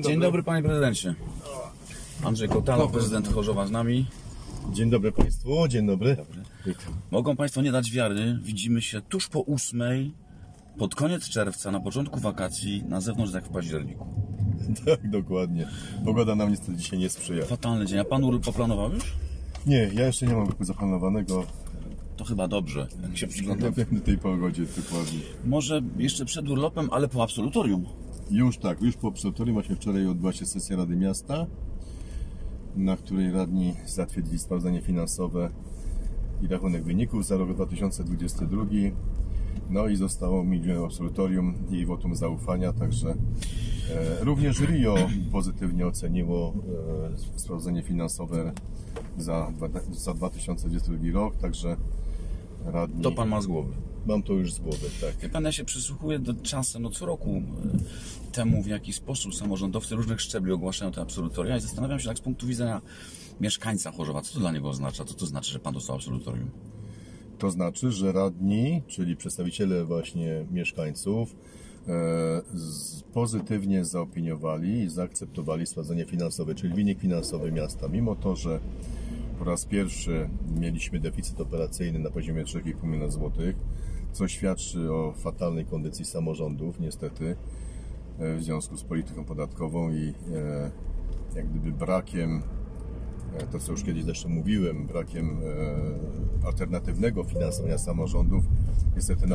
Dzień dobry panie prezydencie. Andrzej Kotalo, prezydent Chorzowa z nami. Dzień dobry państwu, dzień dobry. Witam. Mogą państwo nie dać wiary, widzimy się tuż po 8, pod koniec czerwca, na początku wakacji, na zewnątrz jak w październiku. Tak, dokładnie. Pogoda nam niestety dzisiaj nie sprzyja. Fatalny dzień. A pan urlop poplanował już? Nie, ja jeszcze nie mam urlopu zaplanowanego. To chyba dobrze, jak się przyglądam. W tej pogodzie, dokładnie. Może jeszcze przed urlopem, ale po absolutorium. Już tak, już po absolutorium. Właśnie wczoraj odbyła się sesja Rady Miasta, na której radni zatwierdzili sprawdzenie finansowe i rachunek wyników za rok 2022. No i zostało mi absolutorium i wotum zaufania, także również RIO pozytywnie oceniło sprawdzenie finansowe za 2022 rok, także radni... To pan ma z głowy. Mam to już z głowy, tak. Wie pan, ja się przysłuchuję czasem, co roku temu, w jaki sposób samorządowcy różnych szczebli ogłaszają te absolutoria i zastanawiam się tak z punktu widzenia mieszkańca Chorzowa, co to dla niego oznacza, co to znaczy, że pan dostał absolutorium? To znaczy, że radni, czyli przedstawiciele właśnie mieszkańców, pozytywnie zaopiniowali i zaakceptowali sprawdzenie finansowe, czyli wynik finansowy miasta. Mimo to, że po raz pierwszy mieliśmy deficyt operacyjny na poziomie 3,5 miliona złotych, co świadczy o fatalnej kondycji samorządów, niestety, w związku z polityką podatkową i jak gdyby brakiem, to co już kiedyś zresztą mówiłem, brakiem alternatywnego finansowania samorządów. Niestety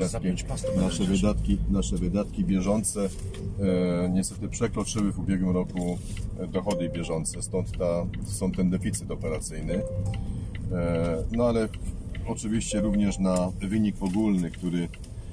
nasze wydatki bieżące niestety przekroczyły w ubiegłym roku dochody bieżące, stąd ten deficyt operacyjny. No ale oczywiście również na wynik ogólny, który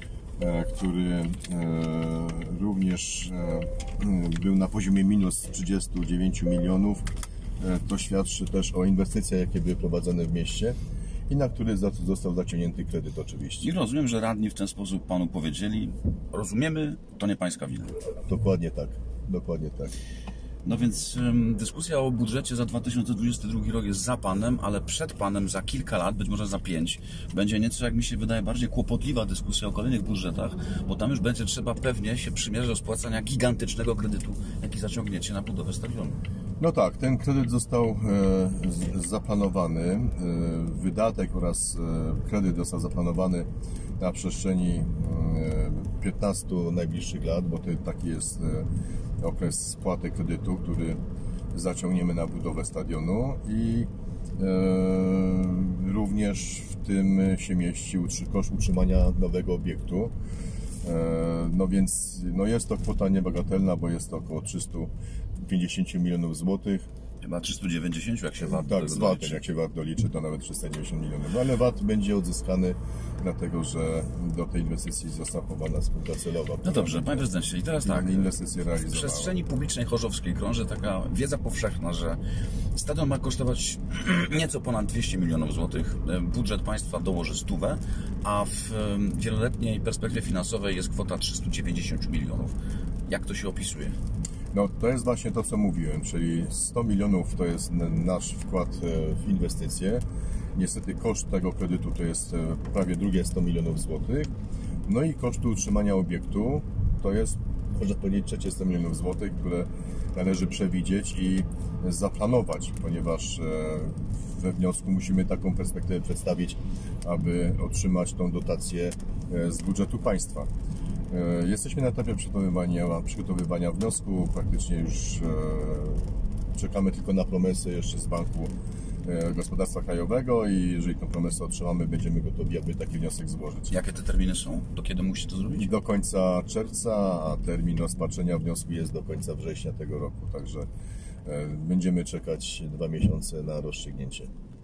również był na poziomie minus 39 milionów. To świadczy też o inwestycjach, jakie były prowadzone w mieście i na które został zaciągnięty kredyt oczywiście. I rozumiem, że radni w ten sposób panu powiedzieli, rozumiemy, to nie pańska wina. Dokładnie tak, dokładnie tak. No więc dyskusja o budżecie za 2022 rok jest za panem, ale przed panem za kilka lat, być może za 5, będzie nieco, jak mi się wydaje, bardziej kłopotliwa dyskusja o kolejnych budżetach, bo tam już będzie trzeba pewnie się przymierzyć do spłacania gigantycznego kredytu, jaki zaciągniecie na budowę stadionu. No tak, ten kredyt został zaplanowany, wydatek oraz kredyt został zaplanowany na przestrzeni 15 najbliższych lat, bo taki jest okres spłaty kredytu, który zaciągniemy na budowę stadionu i również w tym się mieści koszt utrzymania nowego obiektu. No więc jest to kwota niebagatelna, bo jest to około 350 milionów złotych. Chyba 390, jak się VAT tak, z VAT-em, jak się VAT doliczy, to nawet 390 milionów. No ale VAT będzie odzyskany, dlatego że do tej inwestycji została chowana spółka celowa. No dobrze, panie prezydencie, i teraz tak. Inwestycje realizowane. W przestrzeni publicznej chorzowskiej krąży taka wiedza powszechna, że stadion ma kosztować nieco ponad 200 milionów złotych. Budżet państwa dołoży 100, a w wieloletniej perspektywie finansowej jest kwota 390 milionów. Jak to się opisuje? No to jest właśnie to, co mówiłem, czyli 100 milionów to jest nasz wkład w inwestycje. Niestety koszt tego kredytu to jest prawie drugie 100 milionów złotych. No i kosztu utrzymania obiektu to jest, można powiedzieć, trzecie 100 milionów złotych, które należy przewidzieć i zaplanować, ponieważ we wniosku musimy taką perspektywę przedstawić, aby otrzymać tą dotację z budżetu państwa. Jesteśmy na etapie przygotowywania wniosku, praktycznie już czekamy tylko na promesę jeszcze z Banku Gospodarstwa Krajowego i jeżeli tę promesę otrzymamy, będziemy gotowi, aby taki wniosek złożyć. Jakie te terminy są? Do kiedy musicie to zrobić? Do końca czerwca, a termin rozpatrzenia wniosku jest do końca września tego roku, także będziemy czekać 2 miesiące na rozstrzygnięcie.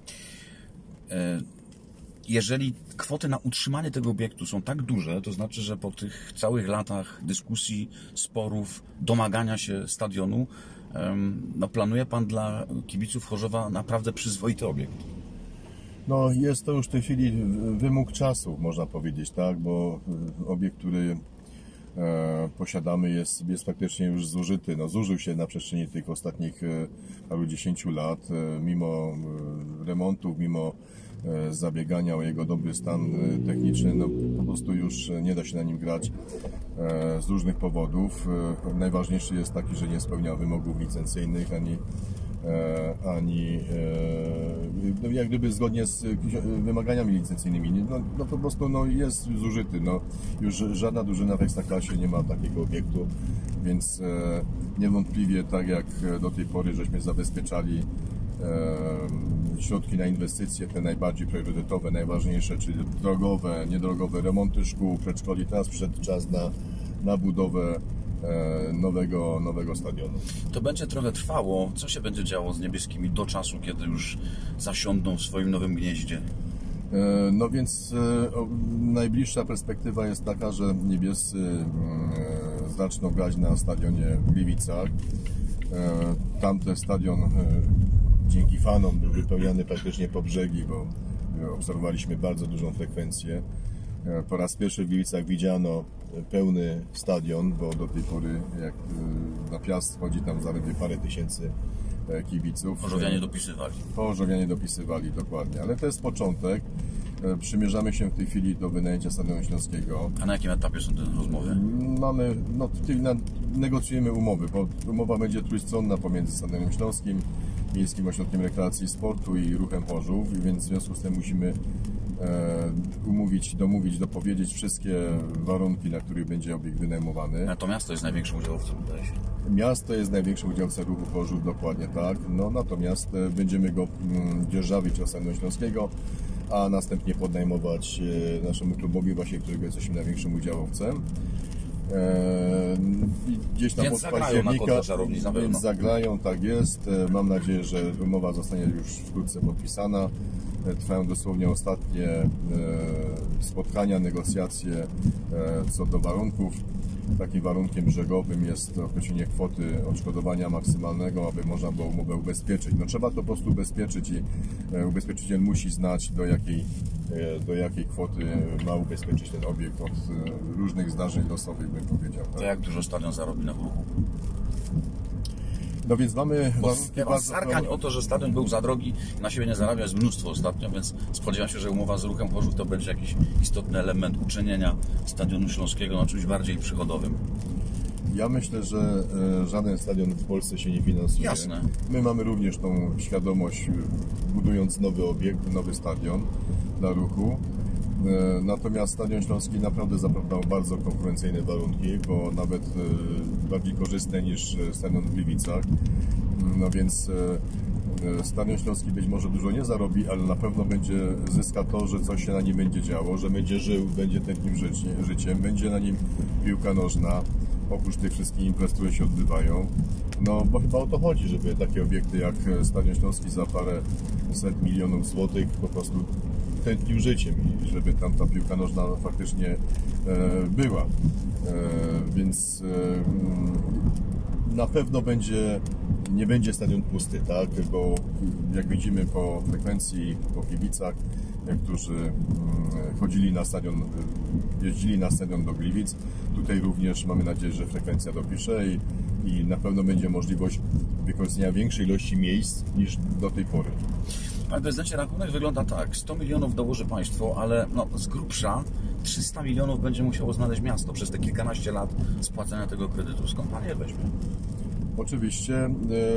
Jeżeli kwoty na utrzymanie tego obiektu są tak duże, to znaczy, że po tych całych latach dyskusji, sporów, domagania się stadionu, planuje pan dla kibiców Chorzowa naprawdę przyzwoity obiekt? No jest to już w tej chwili wymóg czasu, można powiedzieć, tak, bo obiekt, który posiadamy, jest praktycznie już zużyty. No, zużył się na przestrzeni tych ostatnich paru 10 lat, mimo remontów, mimo zabiegania o jego dobry stan techniczny, no po prostu już nie da się na nim grać z różnych powodów. Najważniejszy jest taki, że nie spełnia wymogów licencyjnych, ani no, jak gdyby zgodnie z wymaganiami licencyjnymi. No po prostu no, jest zużyty. No, już żadna drużyna w Ekstraklasie nie ma takiego obiektu, więc niewątpliwie tak jak do tej pory żeśmy zabezpieczali środki na inwestycje, te najbardziej priorytetowe, najważniejsze, czyli drogowe, niedrogowe, remonty szkół, przedszkoli. Teraz przyszedł czas na budowę nowego stadionu. To będzie trochę trwało. Co się będzie działo z niebieskimi do czasu, kiedy już zasiądą w swoim nowym gnieździe? No więc najbliższa perspektywa jest taka, że niebiescy zaczną grać na stadionie w Gliwicach. Tamten stadion dzięki fanom był wypełniany praktycznie po brzegi, bo obserwowaliśmy bardzo dużą frekwencję. Po raz pierwszy w Gliwicach widziano pełny stadion, bo do tej pory jak na Piast chodzi tam zaledwie parę tysięcy kibiców. Pożowianie dopisywali, dokładnie. Ale to jest początek. Przymierzamy się w tej chwili do wynajęcia Stadionu Śląskiego. A na jakim etapie są te rozmowy? Negocjujemy umowy, bo umowa będzie trójstronna pomiędzy Stadionem Śląskim, Miejskim Ośrodkiem Rekreacji i Sportu i Ruchem Chorzów, więc w związku z tym musimy dopowiedzieć wszystkie warunki, na których będzie obiekt wynajmowany. A to miasto jest największym udziałowcem, wydaje się. Miasto jest największym udziałowcem Ruchu Chorzów, dokładnie tak. No, natomiast będziemy go dzierżawić od Stadionu Śląskiego, a następnie podnajmować naszemu klubowi, właśnie którego jesteśmy największym udziałowcem. Gdzieś tam więc od października, więc zagrają, tak jest. Mam nadzieję, że umowa zostanie już wkrótce podpisana. Trwają dosłownie ostatnie spotkania, negocjacje co do warunków. Takim warunkiem brzegowym jest określenie kwoty odszkodowania maksymalnego, aby można było umowę ubezpieczyć. No, trzeba to po prostu ubezpieczyć i ubezpieczyciel musi znać, do jakiej kwoty ma ubezpieczyć ten obiekt od różnych zdarzeń losowych, bym powiedział. Tak? To jak dużo stadion zarobi na ruchu? No więc mamy sarkań o to, że stadion był za drogi, na siebie nie zarabia, jest mnóstwo ostatnio, więc spodziewam się, że umowa z Ruchem Chorzów to będzie jakiś istotny element uczynienia Stadionu Śląskiego na czymś bardziej przychodowym. Ja myślę, że żaden stadion w Polsce się nie finansuje. Jasne. My mamy również tą świadomość, budując nowy obiekt, nowy stadion dla ruchu. Natomiast Stadion Śląski naprawdę zaproponował bardzo konkurencyjne warunki, bo nawet bardziej korzystne niż stadion w Gliwicach. No więc Stadion Śląski być może dużo nie zarobi, ale na pewno zyska to, że coś się na nim będzie działo, że będzie żył, będzie tętnił życiem, będzie na nim piłka nożna, oprócz tych wszystkich imprez, które się odbywają. No bo chyba o to chodzi, żeby takie obiekty jak Stadion Śląski za parę set milionów złotych po prostu tętnił życiem i żeby tam ta piłka nożna faktycznie była. Więc na pewno nie będzie stadion pusty, tak? Bo jak widzimy po frekwencji, po kibicach, którzy jeździli na stadion do Gliwic, tutaj również mamy nadzieję, że frekwencja dopisze i na pewno będzie możliwość wykorzystania większej ilości miejsc niż do tej pory. Panie prezydencie, rachunek wygląda tak. 100 milionów dołoży państwo, ale z grubsza 300 milionów będzie musiało znaleźć miasto przez te kilkanaście lat spłacania tego kredytu. Skąd pan je weźmie? Oczywiście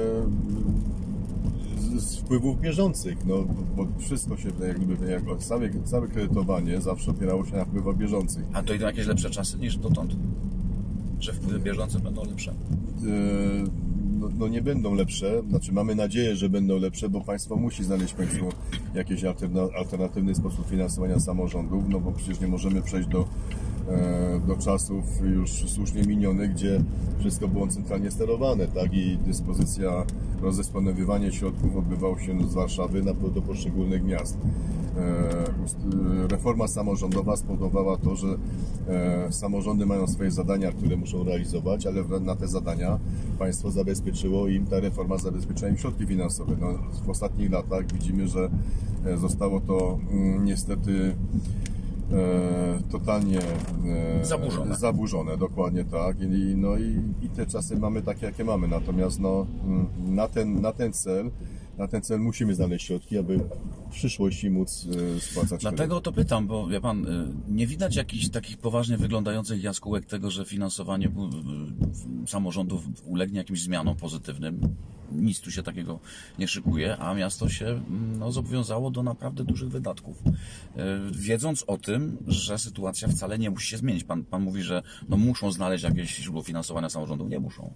z wpływów bieżących, bo wszystko się całe kredytowanie zawsze opierało się na wpływach bieżących. A to idą jakieś lepsze czasy niż dotąd? Że wpływy bieżące będą lepsze? No nie będą lepsze, znaczy mamy nadzieję, że będą lepsze, bo państwo musi znaleźć w końcu jakiś alternatywny sposób finansowania samorządów, no bo przecież nie możemy przejść do czasów już słusznie minionych, gdzie wszystko było centralnie sterowane, tak, i dyspozycja, rozdysponowywanie środków odbywało się z Warszawy do poszczególnych miast. Reforma samorządowa spowodowała to, że samorządy mają swoje zadania, które muszą realizować, ale na te zadania państwo zabezpieczyło im, ta reforma zabezpieczyła im środki finansowe. W ostatnich latach widzimy, że zostało to niestety totalnie zaburzone, dokładnie tak. I te czasy mamy takie, jakie mamy. Natomiast na ten cel musimy znaleźć środki, aby w przyszłości móc spłacać. Dlatego to pytam, bo wie pan, nie widać jakichś takich poważnie wyglądających jaskółek tego, że finansowanie samorządów ulegnie jakimś zmianom pozytywnym. Nic tu się takiego nie szykuje, a miasto się zobowiązało do naprawdę dużych wydatków. Wiedząc o tym, że sytuacja wcale nie musi się zmienić. Pan mówi, że muszą znaleźć jakieś źródło finansowania samorządów. Nie muszą.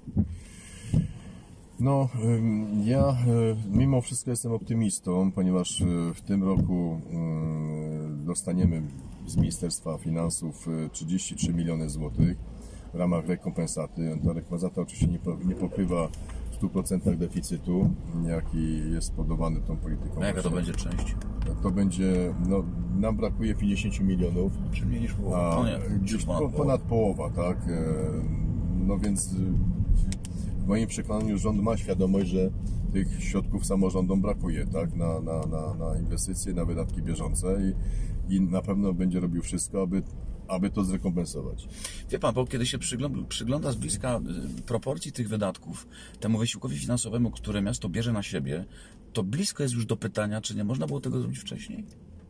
Ja mimo wszystko jestem optymistą, ponieważ w tym roku dostaniemy z Ministerstwa Finansów 33 miliony złotych w ramach rekompensaty. Ta rekompensata oczywiście nie pokrywa w 100% deficytu, jaki jest spowodowany tą polityką. A jaka to będzie część? To będzie, nam brakuje 50 milionów. Czy mniej niż połowa? Ponad połowa, tak. Więc w moim przekonaniu rząd ma świadomość, że tych środków samorządom brakuje, tak, na inwestycje, na wydatki bieżące i na pewno będzie robił wszystko, aby to zrekompensować. Wie pan, bo kiedy się przygląda z bliska proporcji tych wydatków temu wysiłkowi finansowemu, które miasto bierze na siebie, to blisko jest już do pytania, czy nie można było tego zrobić wcześniej?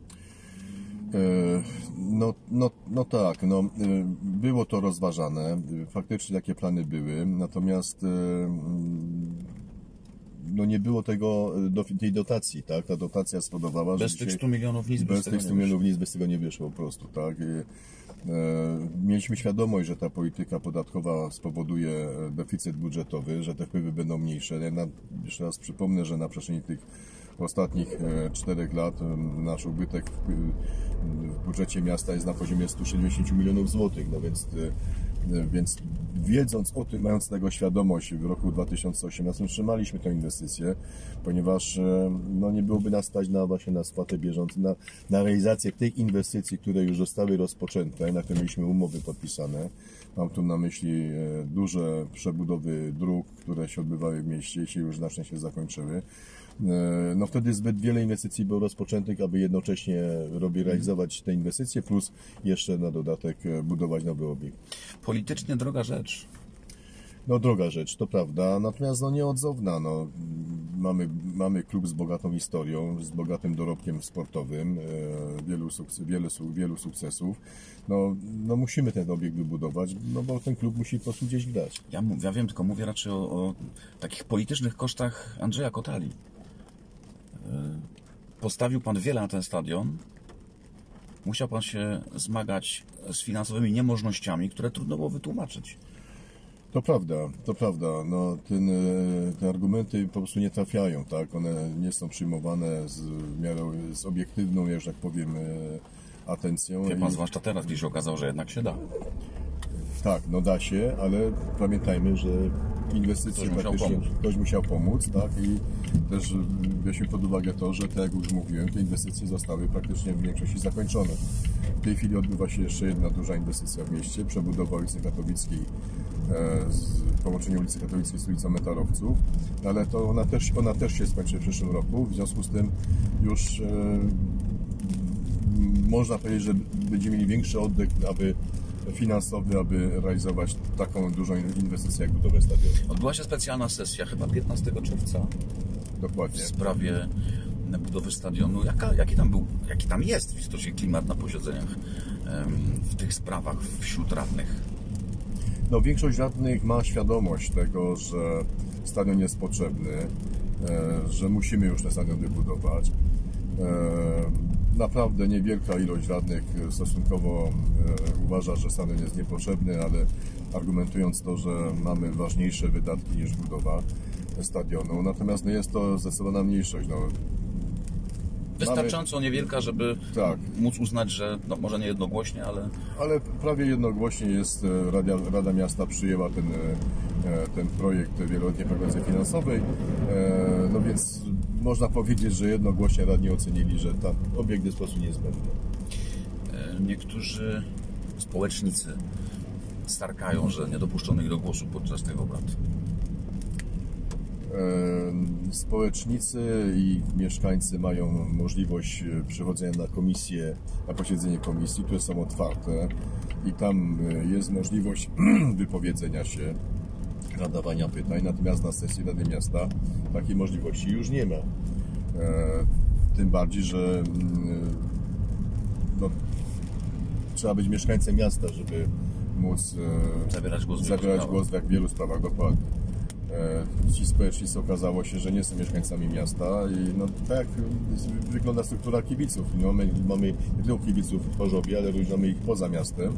Tak, było to rozważane, faktycznie takie plany były, natomiast nie było tej dotacji, tak? Ta dotacja spowodowała, że bez tych 100 milionów nic by z tego nie wyszło po prostu, tak? Mieliśmy świadomość, że ta polityka podatkowa spowoduje deficyt budżetowy, że te wpływy będą mniejsze. Jeszcze raz przypomnę, że na przestrzeni tych ostatnich 4 lat nasz ubytek w budżecie miasta jest na poziomie 170 milionów złotych, więc wiedząc o tym, mając tego świadomość, w roku 2018 wstrzymaliśmy tę inwestycję, ponieważ nie byłoby nas stać na spłatę bieżącą, na realizację tych inwestycji, które już zostały rozpoczęte, na które mieliśmy umowy podpisane. Mam tu na myśli duże przebudowy dróg, które się odbywały w mieście i się już znacznie się zakończyły. Wtedy zbyt wiele inwestycji było rozpoczętych, aby jednocześnie realizować te inwestycje, plus jeszcze na dodatek budować nowy obiekt. Politycznie droga rzecz. Droga rzecz, to prawda, natomiast nieodzowna. Mamy klub z bogatą historią, z bogatym dorobkiem sportowym, wielu sukcesów. Musimy ten obiekt wybudować, bo ten klub musi po prostu gdzieś grać. Ja wiem, tylko mówię raczej o takich politycznych kosztach Andrzeja Kotali. Postawił pan wiele na ten stadion. Musiał pan się zmagać z finansowymi niemożnościami, które trudno było wytłumaczyć. To prawda. Te argumenty po prostu nie trafiają, tak? One nie są przyjmowane z obiektywną, że tak powiem, atencją. Wie pan, zwłaszcza teraz, gdzie się okazało, że jednak się da. Tak, da się, ale pamiętajmy, że inwestycje ktoś musiał pomóc, tak? I też weźmy pod uwagę to, że tak jak już mówiłem, te inwestycje zostały praktycznie w większości zakończone. W tej chwili odbywa się jeszcze jedna duża inwestycja w mieście, przebudowa ulicy Katowickiej, połączenie ulicy Katowickiej z ulicą Metalowców, ale to ona też się skończy w przyszłym roku, w związku z tym już można powiedzieć, że będziemy mieli większy oddech, finansowy, aby realizować taką dużą inwestycję jak budowę stadionu. Odbyła się specjalna sesja, chyba 15 czerwca. Dokładnie. W sprawie budowy stadionu. Jaki tam jest w istocie klimat na posiedzeniach w tych sprawach wśród radnych? Większość radnych ma świadomość tego, że stadion jest potrzebny, że musimy już ten stadion wybudować. Naprawdę niewielka ilość radnych stosunkowo uważa, że stadion jest niepotrzebny, ale argumentując to, że mamy ważniejsze wydatki niż budowa stadionu. Natomiast jest to zdecydowana mniejszość. Wystarczająco niewielka, żeby móc uznać, że może nie jednogłośnie, ale prawie jednogłośnie jest Rada Miasta przyjęła ten projekt wieloletniej prognozy finansowej, więc można powiedzieć, że jednogłośnie radni ocenili, że ten obiekt jest po prostu niezbędny. Niektórzy społecznicy starkają, że nie dopuszczono ich do głosu podczas tych obrad. Społecznicy i mieszkańcy mają możliwość przychodzenia na posiedzenie komisji, które są otwarte i tam jest możliwość wypowiedzenia się, zadawania pytań, natomiast na sesji Rady Miasta takiej możliwości już nie ma. Tym bardziej, że trzeba być mieszkańcem miasta, żeby móc zabierać głos w wielu sprawach, dokładnie. Ci społecznicy okazało się, że nie są mieszkańcami miasta i tak jak wygląda struktura kibiców. Mamy nie tylko kibiców w Chorzowie, ale również mamy ich poza miastem.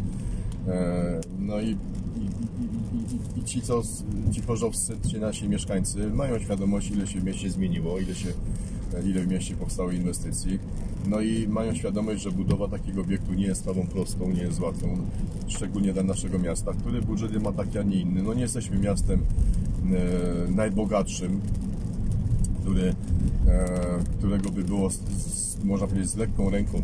Ci chorzowscy, ci nasi mieszkańcy mają świadomość, ile się w mieście zmieniło, ile w mieście powstało inwestycji. I mają świadomość, że budowa takiego obiektu nie jest sprawą prostą, nie jest łatwą, szczególnie dla naszego miasta, który budżet ma taki, a nie inny. Nie jesteśmy miastem najbogatszym, którego by było, można powiedzieć, z lekką ręką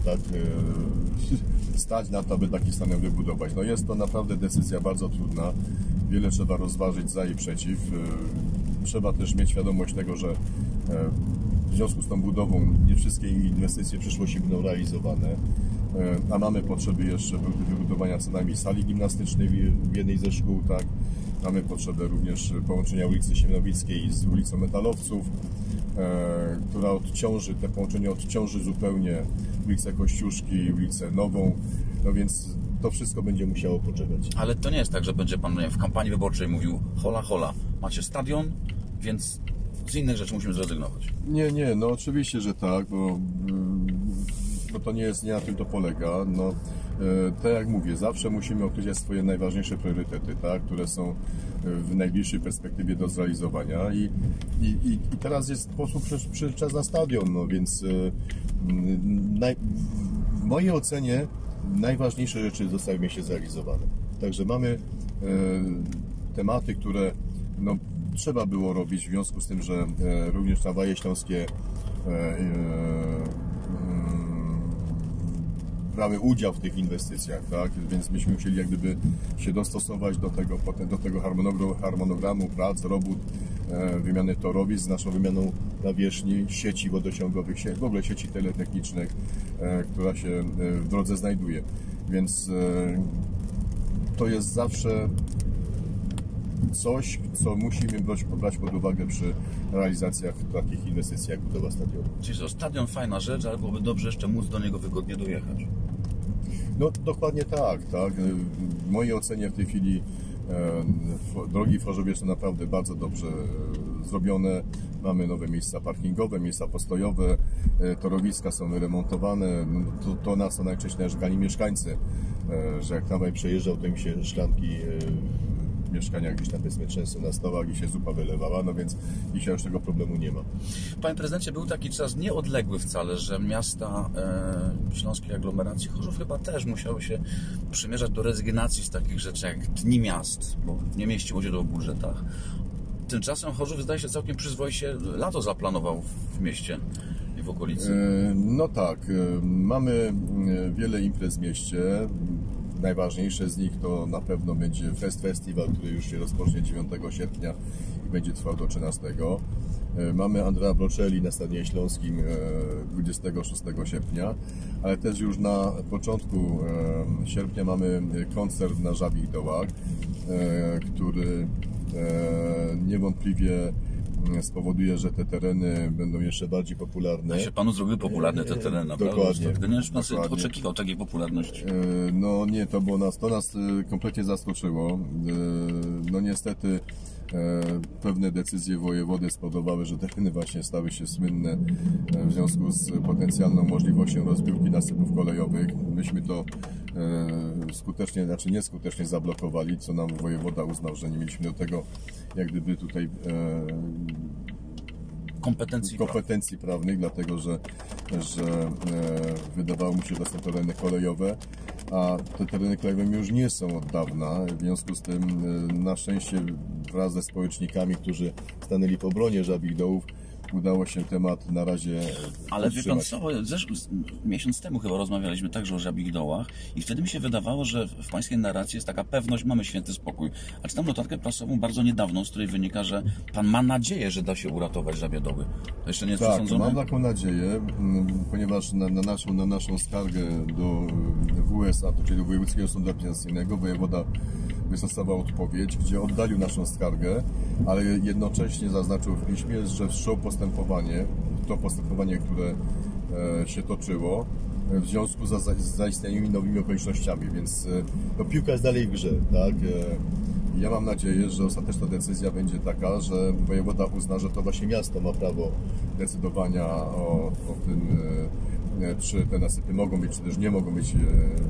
stać na to, aby taki stadion wybudować. Jest to naprawdę decyzja bardzo trudna. Wiele trzeba rozważyć za i przeciw. Trzeba też mieć świadomość tego, że w związku z tą budową nie wszystkie inwestycje w przyszłości będą realizowane, a mamy potrzeby jeszcze wybudowania co najmniej sali gimnastycznej w jednej ze szkół, tak? Mamy potrzebę również połączenia ulicy Siemianowickiej z ulicą Metalowców, która te połączenie odciąży zupełnie ulicę Kościuszki, ulicę Nową, więc to wszystko będzie musiało poczekać. Ale to nie jest tak, że będzie pan w kampanii wyborczej mówił hola, macie stadion, więc z innych rzeczy musimy zrezygnować. Nie, oczywiście, że tak, bo to nie na tym to polega. Tak jak mówię, zawsze musimy określać swoje najważniejsze priorytety, tak, które są w najbliższej perspektywie do zrealizowania i teraz jest czas na stadion, więc w mojej ocenie najważniejsze rzeczy zostały w mieście zrealizowane. Także mamy tematy, które trzeba było robić w związku z tym, że również tramwaje śląskie brały udział w tych inwestycjach, tak? Więc myśmy musieli jak gdyby się dostosować do tego harmonogramu prac, robót, wymiany torowisk z naszą wymianą nawierzchni, sieci wodociągowych, w ogóle sieci teletechnicznych, która się w drodze znajduje. Więc to jest zawsze coś, co musimy brać pod uwagę przy realizacjach takich inwestycji jak budowa stadionu. Czyli to stadion fajna rzecz, ale byłoby dobrze jeszcze móc do niego wygodnie dojechać. Dokładnie tak. W mojej ocenie w tej chwili drogi w Chorzowie są naprawdę bardzo dobrze zrobione. Mamy nowe miejsca parkingowe, miejsca postojowe, torowiska są wyremontowane. To na co najczęściej narzekali mieszkańcy, że jak tramwaj przejeżdżał, to im się szklanki w mieszkaniach gdzieś tam trzęsą na stołach i się zupa wylewała, więc dzisiaj już tego problemu nie ma. Panie prezydencie, był taki czas nieodległy wcale, że miasta śląskiej aglomeracji, Chorzów chyba też musiały się przymierzać do rezygnacji z takich rzeczy jak dni miast, bo nie mieściło się to w budżetach. Tymczasem Chorzów, zdaje się, całkiem przyzwoicie lato zaplanował w mieście i w okolicy. Mamy wiele imprez w mieście. Najważniejsze z nich to na pewno będzie Festival, który już się rozpocznie 9 sierpnia i będzie trwał do 13. Mamy Andrea Bocelli na Stadionie Śląskim 26 sierpnia, ale też już na początku sierpnia mamy koncert na Żabich Dołach, który niewątpliwie spowoduje, że te tereny będą jeszcze bardziej popularne. A się panu zrobiły popularne te tereny, naprawdę? Dokładnie. Gdy nie pan sobie oczekiwał takiej popularności. Nie, to nas kompletnie zaskoczyło. Niestety pewne decyzje wojewody spowodowały, że tereny właśnie stały się słynne w związku z potencjalną możliwością rozbiórki nasypów kolejowych. Myśmy to nieskutecznie zablokowali, co nam wojewoda uznał, że nie mieliśmy do tego jak gdyby tutaj kompetencji prawnych, dlatego że wydawało mi się, że to są tereny kolejowe, a te tereny kolejowe już nie są od dawna. W związku z tym na szczęście wraz ze społecznikami, którzy stanęli w obronie Żabich Dołów, udało się temat na razie Ale wie pan powstrzymać. co, miesiąc temu chyba rozmawialiśmy także o Żabich Dołach i wtedy mi się wydawało, że w pańskiej narracji jest taka pewność, mamy święty spokój. A czytam notatkę prasową bardzo niedawną, z której wynika, że pan ma nadzieję, że da się uratować Żabie Doły. To jeszcze nie jest Tak, przesądzone? mam taką nadzieję, ponieważ na naszą skargę do WSA, czyli do Wojewódzkiego Sądu Apelacyjnego, wojewoda wystosował odpowiedź, gdzie oddalił naszą skargę, ale jednocześnie zaznaczył w piśmie, że wszczął postępowanie, to postępowanie, które się toczyło, w związku z zaistniałymi nowymi okolicznościami, więc no, piłka jest dalej w grze, tak? Ja mam nadzieję, że ostateczna decyzja będzie taka, że wojewoda uzna, że to właśnie miasto ma prawo decydowania o tym, czy te nasypy mogą być, czy też nie mogą być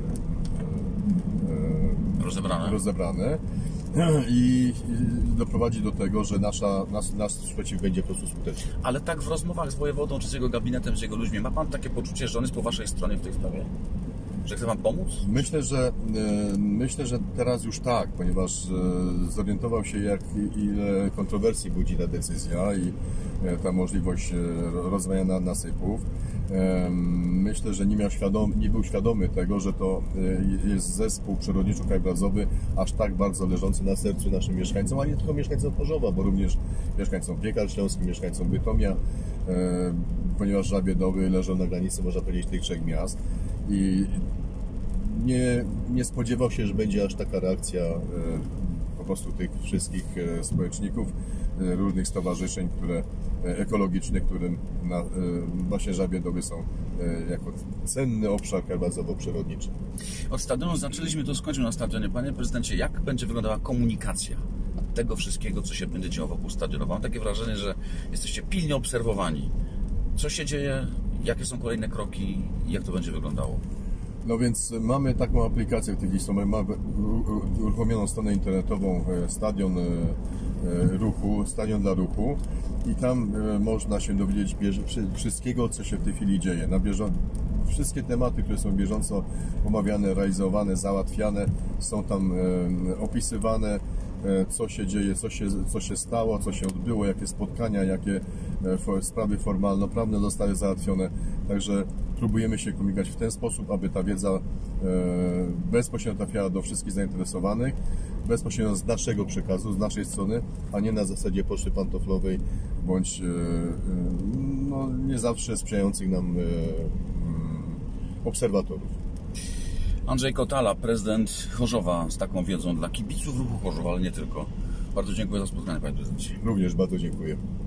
rozebrane i doprowadzi do tego, że nasz sprzeciw będzie po prostu skuteczny. Ale tak w rozmowach z wojewodą, czy z jego gabinetem, z jego ludźmi, ma pan takie poczucie, że on jest po waszej stronie w tej sprawie? Że chce wam pomóc? Myślę, że teraz już tak, ponieważ zorientował się, ile kontrowersji budzi ta decyzja i ta możliwość rozwijania nasypów. Myślę, że nie był świadomy tego, że to jest zespół przyrodniczo-krajobrazowy aż tak bardzo leżący na sercu naszym mieszkańcom, ale nie tylko mieszkańcom Chorzowa, bo również mieszkańcom Piekar Śląskich, mieszkańcom Bytomia, ponieważ Żabie Doły leżą na granicy, można powiedzieć, tych trzech miast. I nie spodziewał się, że będzie aż taka reakcja po prostu tych wszystkich społeczników, różnych stowarzyszeń, ekologicznych, którym właśnie Żabie Doły są jako cenny obszar krajobrazowo-przyrodniczy. Od stadionu zaczęliśmy, to skończymy na stadionie. Panie prezydencie, jak będzie wyglądała komunikacja tego wszystkiego, co się będzie działo wokół stadionu? Mam takie wrażenie, że jesteście pilnie obserwowani. Co się dzieje, jakie są kolejne kroki i jak to będzie wyglądało? No więc mamy taką aplikację w tej chwili, mamy uruchomioną stronę internetową Stadion dla ruchu i tam można się dowiedzieć wszystkiego, co się w tej chwili dzieje. Wszystkie tematy, które są bieżąco omawiane, realizowane, załatwiane, są tam opisywane, co się dzieje, co się stało, co się odbyło, jakie spotkania, jakie sprawy formalno-prawne zostały załatwione. Także próbujemy się komunikować w ten sposób, aby ta wiedza bezpośrednio trafiała do wszystkich zainteresowanych, bezpośrednio z naszego przekazu, z naszej strony, a nie na zasadzie poczty pantoflowej, bądź no, nie zawsze sprzyjających nam obserwatorów. Andrzej Kotala, prezydent Chorzowa, z taką wiedzą dla kibiców ruchu Chorzowa, ale nie tylko. Bardzo dziękuję za spotkanie, panie prezydencie. Również bardzo dziękuję.